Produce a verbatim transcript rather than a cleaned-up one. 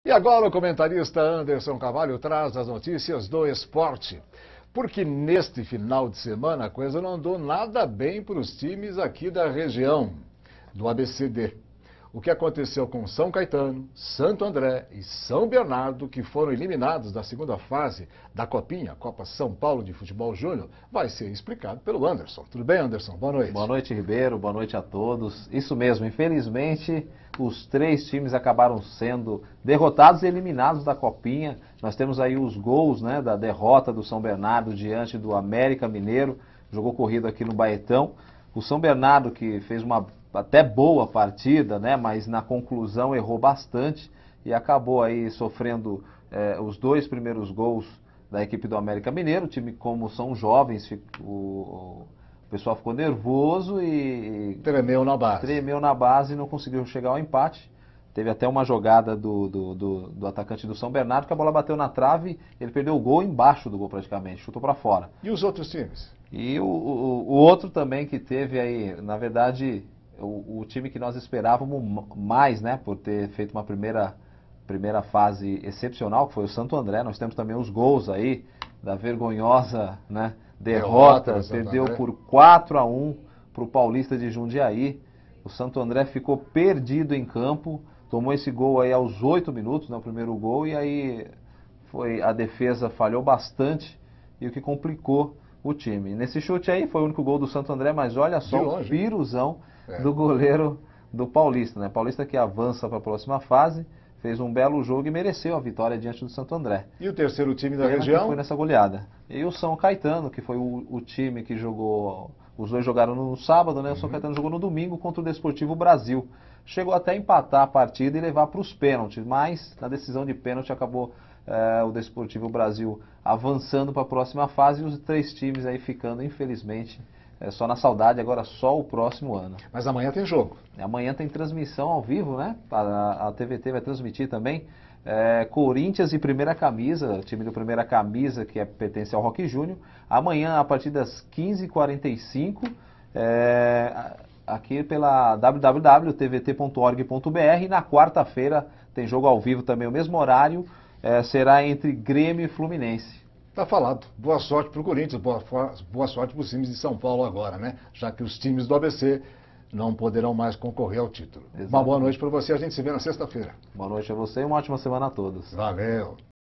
E agora o comentarista Anderson Carvalho traz as notícias do esporte. Porque neste final de semana a coisa não andou nada bem para os times aqui da região, do A B C D. O que aconteceu com São Caetano, Santo André e São Bernardo, que foram eliminados da segunda fase da Copinha, Copa São Paulo de Futebol Júnior, vai ser explicado pelo Anderson. Tudo bem, Anderson? Boa noite. Boa noite, Ribeiro. Boa noite a todos. Isso mesmo, infelizmente, os três times acabaram sendo derrotados e eliminados da Copinha. Nós temos aí os gols, né, da derrota do São Bernardo diante do América Mineiro. Jogou corrido aqui no Baetão. O São Bernardo, que fez uma até boa partida, né, mas na conclusão errou bastante e acabou aí sofrendo eh, os dois primeiros gols da equipe do América Mineiro. O time, como são jovens, o, o pessoal ficou nervoso e tremeu na base. Tremeu na base e não conseguiu chegar ao empate. Teve até uma jogada do, do, do, do atacante do São Bernardo que a bola bateu na trave, ele perdeu o gol embaixo do gol praticamente, chutou para fora. E os outros times? E o, o, o outro também que teve aí, na verdade, o, o time que nós esperávamos mais, né, por ter feito uma primeira, primeira fase excepcional, que foi o Santo André. Nós temos também os gols aí da vergonhosa, né, derrota, derrota perdeu por quatro a um para o Paulista de Jundiaí. O Santo André ficou perdido em campo, tomou esse gol aí aos oito minutos, né, o primeiro gol, e aí foi, a defesa falhou bastante e o que complicou o time. Nesse chute aí foi o único gol do Santo André, mas olha só o piruzão é. do goleiro do Paulista, né? Paulista que avança para a próxima fase, fez um belo jogo e mereceu a vitória diante do Santo André. E o terceiro time da Pena região? Que foi nessa goleada. E o São Caetano, que foi o, o time que jogou, os dois jogaram no sábado, né? O São Caetano jogou no domingo contra o Desportivo Brasil. Chegou até a empatar a partida e levar para os pênaltis, mas na decisão de pênalti acabou é, o Desportivo Brasil avançando para a próxima fase e os três times aí ficando, infelizmente, é, só na saudade, agora só o próximo ano. Mas amanhã tem jogo. Amanhã tem transmissão ao vivo, né? A, a T V T vai transmitir também. É, Corinthians e Primeira Camisa, o time do Primeira Camisa, que é, pertence ao Roque Júnior. Amanhã, a partir das quinze e quarenta e cinco, é, aqui pela w w w ponto t v t ponto org ponto b r. E na quarta-feira tem jogo ao vivo também, o mesmo horário, é, será entre Grêmio e Fluminense. Tá falado. Boa sorte para o Corinthians, boa, boa sorte para os times de São Paulo agora, né? Já que os times do A B C não poderão mais concorrer ao título. Exatamente. Uma boa noite para você, a gente se vê na sexta-feira. Boa noite a você e uma ótima semana a todos. Valeu.